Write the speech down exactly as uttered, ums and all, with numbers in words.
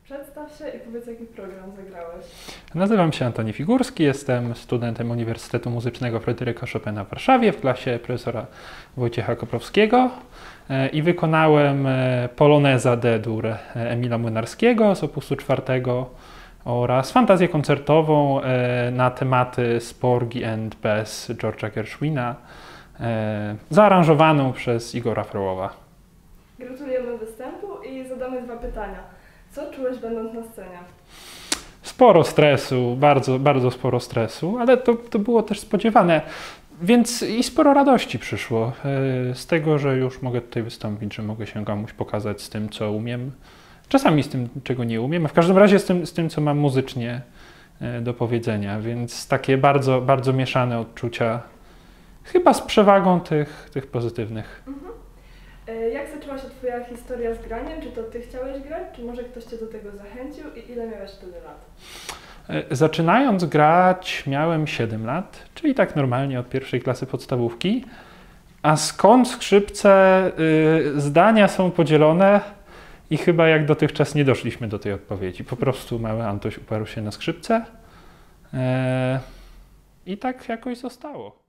Przedstaw się i powiedz, jaki program zagrałeś. Nazywam się Antoni Figurski, jestem studentem Uniwersytetu Muzycznego Fryderyka Chopina w Warszawie w klasie profesora Wojciecha Koprowskiego i wykonałem poloneza D-dur Emila Młynarskiego z opusu czwartego oraz fantazję koncertową na tematy z Porgy and Bess George'a Gershwina, zaaranżowaną przez Igora Frołowa. Gratulujemy występu i zadamy dwa pytania. Co czułeś, będąc na scenie? Sporo stresu, bardzo, bardzo sporo stresu, ale to, to było też spodziewane, więc i sporo radości przyszło z tego, że już mogę tutaj wystąpić, że mogę się komuś pokazać z tym, co umiem, czasami z tym, czego nie umiem, a w każdym razie z tym, z tym co mam muzycznie do powiedzenia, więc takie bardzo, bardzo mieszane odczucia, chyba z przewagą tych, tych pozytywnych. Mhm. Jak zaczęła się Twoja historia z graniem? Czy to Ty chciałeś grać, czy może ktoś Cię do tego zachęcił i ile miałeś wtedy lat? Zaczynając grać miałem siedem lat, czyli tak normalnie od pierwszej klasy podstawówki. A skąd skrzypce? Yy, zdania są podzielone i chyba jak dotychczas nie doszliśmy do tej odpowiedzi. Po prostu mały Antoś uparł się na skrzypce yy, i tak jakoś zostało.